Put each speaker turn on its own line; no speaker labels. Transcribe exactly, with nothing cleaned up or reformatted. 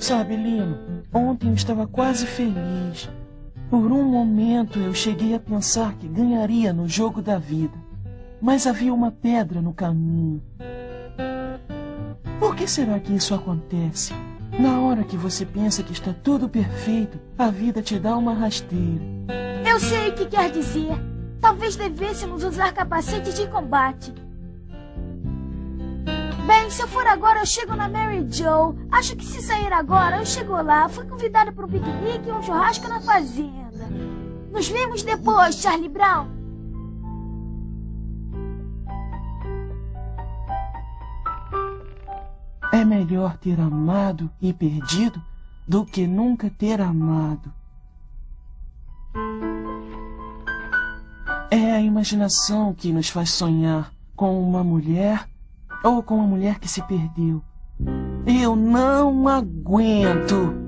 Sabe, Lino, ontem eu estava quase feliz. Por um momento eu cheguei a pensar que ganharia no jogo da vida. Mas havia uma pedra no caminho. Por que será que isso acontece? Na hora que você pensa que está tudo perfeito, a vida te dá uma rasteira.
Eu sei o que quer dizer. Talvez devêssemos usar capacetes de combate. Bem, se eu for agora, eu chego na Mary Jo. Acho que se sair agora, eu chego lá. Fui convidada para um piquenique e um churrasco na fazenda. Nos vemos depois, Charlie Brown.
É melhor ter amado e perdido do que nunca ter amado. É a imaginação que nos faz sonhar com uma mulher ou com uma mulher que se perdeu. Eu não aguento!